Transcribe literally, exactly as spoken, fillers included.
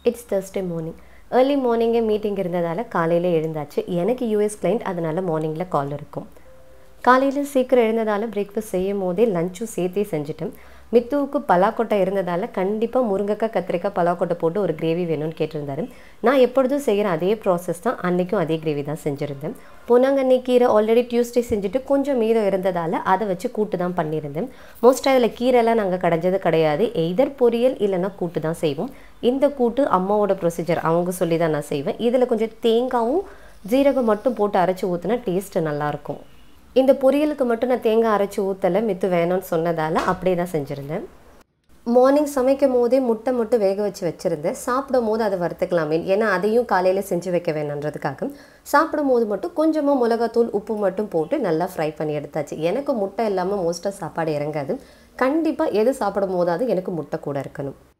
It's Thursday morning. Early morning meeting இருந்ததால காலையில எழுந்தாச்சு. எனக்கு U S client அதனால மார்னிங்ல கால் இருக்கும். காலையில சீக்கிரம் எழுந்ததால பிரேக்ஃபாஸ்ட் செய்யும்போதே லஞ்சும் சேர்த்தே செஞ்சுட்டேன். மித்துவுக்கு பலாக்கொட்டை இருந்ததால கண்டிப்பா முருங்கக்காய் கத்திரிக்காய் பலாக்கொட்டை போட்டு ஒரு கிரேவி வேணும்னு கேட்டிருந்தாரு. நான் எப்பொழுதும் செய்கிற அதே ப்ராசஸ் தான் அன்னைக்கும் அதே கிரேவி தான் செஞ்சுருந்தேன். பொன்னாங்கண்ணி கீரை ஆல்ரெடி டியூஸ்டே செஞ்சுட்டு கொஞ்சம் மீதம் இருந்ததால் அதை வச்சு கூட்டு தான் பண்ணியிருந்தேன். மோஸ்ட்டாக அதில் கீரைலாம் நாங்கள் கடைஞ்சது கிடையாது. எய்தர் பொரியல் இல்லைன்னா கூட்டு தான் செய்வோம். இந்த கூட்டு அம்மாவோட ப்ரொசீஜர் அவங்க சொல்லி தான் நான் செய்வேன். இதில் கொஞ்சம் தேங்காயும் ஜீரகம் மட்டும் போட்டு அரைச்சி ஊற்றினா டேஸ்ட்டு நல்லாயிருக்கும். இந்த பொரியலுக்கு மட்டும் நான் தேங்காய் அரைச்சி ஊற்றலை, மித்து வேணும்னு சொன்னதால் அப்படியே தான் செஞ்சுருந்தேன். மார்னிங் சமைக்கும் போதே முட்டை மட்டும் வேக வச்சு வச்சுருந்தேன். சாப்பிடும் போது அதை வறுத்துக்கலாமே, ஏன்னா அதையும் காலையில் செஞ்சு வைக்க வேணுன்றதுக்காக சாப்பிடும் போது மட்டும் கொஞ்சமாக மிளகாத்தூள் உப்பு மட்டும் போட்டு நல்லா ஃப்ரை பண்ணி எடுத்தாச்சு. எனக்கு முட்டை இல்லாமல் மோஸ்ட்டாக சாப்பாடு இறங்காது. கண்டிப்பாக எது சாப்பிடும் போதாவது எனக்கு முட்டை கூட இருக்கணும்.